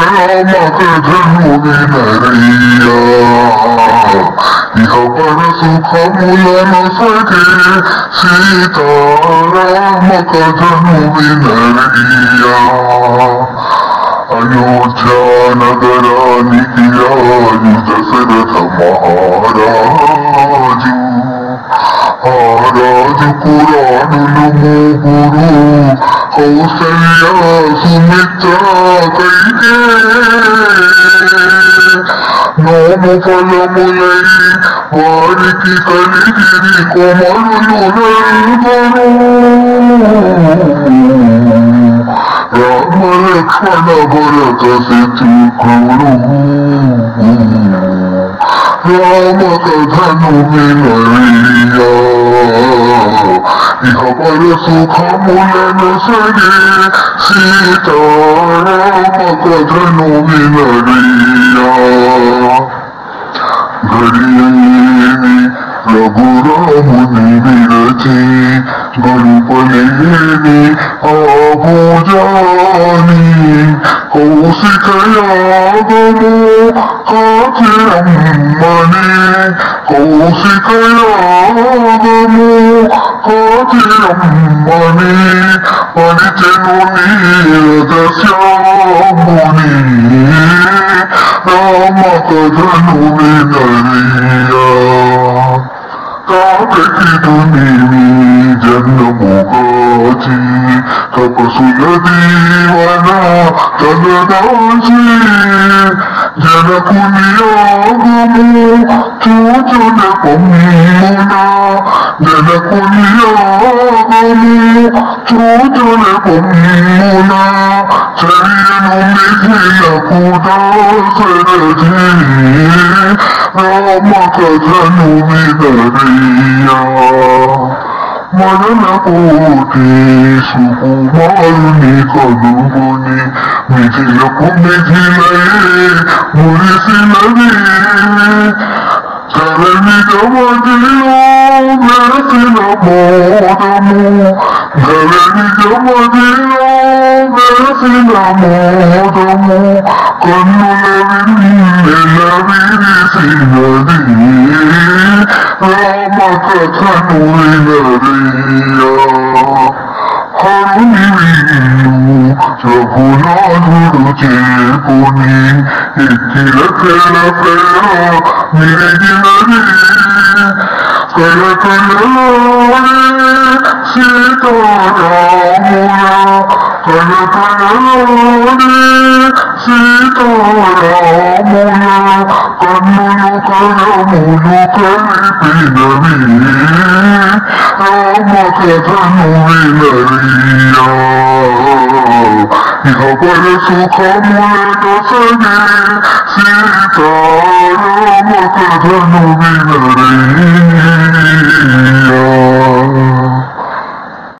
రామకథను వినరయ్యా ఇహపర సుఖములను సగే సీతారామ కథను వినరయ్యా అయోధ్య నగరానికి రాజు దశరథ మహారాజు ఆ రాజు పురాణులు ముగ్గురు కౌసల్య సుమిత్ర కైకే నోము ఫలములై వారికి కలిగిరి కొమరులు నల్గరు రామ లక్ష్మణ భరత శత్రుఘ్నుడు రామ కథను వినరయ్యా ఇహపర సుఖములను సగే సీతారామ కథను వినరయ్యా గడియలేని రఘురాముని విరచి గడుపలేని ఆ భుజాని కౌశికయాగము కాచిరమ్మని కౌశికయాగము కాచిరమ్మని పడిచెను నీరదశ్యాముని రామ కథను వినరయ్యా తాపెకిదు నీవి జన్మముగాచి తపసుల దీవన తగదాచి జనకుని యాగము చూచున పొమ్మున జనకుని యాగము చూచున పొమ్మున చరియను మిథిలకు దాశరథి రామ కథను వినరయ్యా మరణ కోటి సుకుమారుని కనుగొని మిథిలకు మిథిలయే మురిసినది ధరణి గమదిలో వేసిన మోదము ధరణి గమదిలో వేసిన మోదము కన్నుల విన్నెల విరిసినది రామ కథను వినరయ్యా హరుని విల్లు రఘునాథుడు చేకుని ఎక్కిల కళ కళ విరిగినది కళకళలాడే సీతారాముల కళకళలాడే సీతారాముల కన్నులు కరములు కలిపినవి రామ కథను వినరయ్యా ఇహపర సుఖములను సగే సీతారామ కథను వినరయ్యా